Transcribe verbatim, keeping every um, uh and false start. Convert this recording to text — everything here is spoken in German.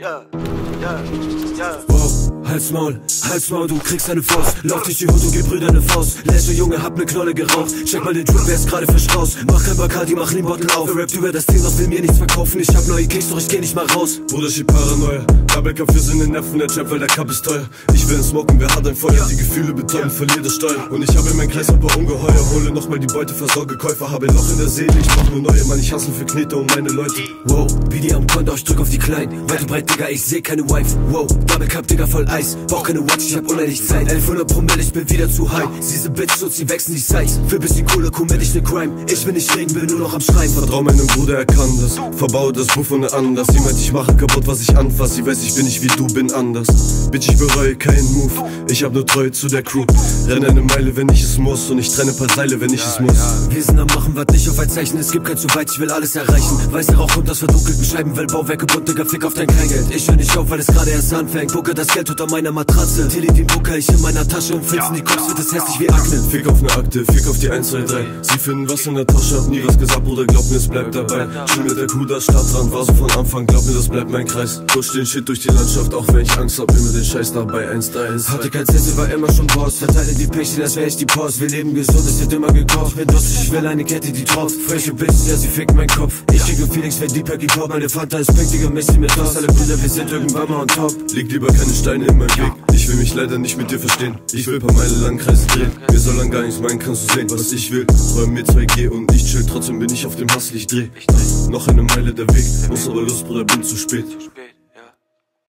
Ja, ja, ja. Wow, Halsmaul, Halsmaul, du kriegst eine Faust. Lauf durch die Hut und gib Brüder eine Faust. Lässt Junge, hab ne Knolle geraucht. Check mal den Drip, wer ist gerade frisch raus. Mach kein Bacardi, mach den Bottle auf. Er rappt über das Team, doch will mir nichts verkaufen. Ich hab neue Kicks, doch ich geh nicht mal raus. Bruder, schieb Paranoia. Double Cup für seine Neffen, der Trap, weil der Cup ist teuer. Ich will smoken, wer hat ein Feuer? Die Gefühle betäuben, verliert das Steuer. Und ich habe in meinem Kreis ein paar Ungeheuer. Hole nochmal die Beute, versorge Käufer. Habe ein Loch in der Seele, ich brauch nur neue. Mann, ich hasse für Knete und meine Leute. Wow, wie die am Konto, ich drück auf die Kleinen. Weit und breit, Digga, ich seh keine Wife. Wow, Double Cup, Digga, voll Eis. Brauch keine Watch, ich hab unendlich Zeit. elfhundert Promille, ich bin wieder zu high. Diese Bitch und sie wechseln die Size. Für bisschen Kohle, commit ich ne Crime. Ich will nicht reden, will nur noch am Schreien. Vertrau meinem Bruder, er kann das. Verbaue das Buch von anders. Sie meint, ich mache kaputt, was ich anfass. Sie weiß, ich bin nicht wie du, bin anders. Bitch, ich bereue keinen Move. Ich hab nur Treue zu der Crew. Renne eine Meile, wenn ich es muss. Und ich trenne paar Seile, wenn ich es muss. Wir sind am Machen, wart nicht auf ein Zeichen. Es gibt kein zu weit, ich will alles erreichen. Weißer Rauch kommt aus verdunkelten Scheiben. Weil Bauwerke bunt, Digga, fick auf dein Kleingeld. Ich hör nicht auf, weil es gerade erst anfängt. Bucke das Geld unter meiner Matratze. Tilly den Bucker, ich in meiner Tasche. Und filzen die Cops, wird es hässlich wie Akne. Fick auf ne Akte, fick auf die eins, zwei, drei. Sie finden was in der Tasche, hab nie was gesagt, Bruder, glaub mir, es bleibt dabei. Chill mit der Kuh, das Stadtrand, war so von Anfang, glaub mir, das bleibt mein Kreis. Push den Shit durch die Landschaft, auch wenn ich Angst hab, immer den Scheiß dabei, eins, drei, eins, hatte kein Sessel, war immer schon Boss. Verteile die Päckchen, als wär ich die Post. Wir leben gesund, es wird immer gekocht. Bin durstig, ich will eine Kette, die tropft. Frische Bitch, ja, sie fickt meinen Kopf. Ich kriege Feelings, wenn die Pack Pop. Meine Fanta ist pink, Digga, Messi mit Toss. Alle Brüder, wir sind irgendwann mal on top. Liegt lieber keine Steine in meinem Weg. Ich will mich leider nicht mit dir verstehen. Ich will paar Meile lang Kreise drehen. Mir soll lang gar nichts meinen, kannst du sehen, was ich will. Räum mir zwei G und ich chill, trotzdem bin ich auf dem Hustle, ich dreh. Noch eine Meile der Weg, muss aber los, Bruder, bin zu spät.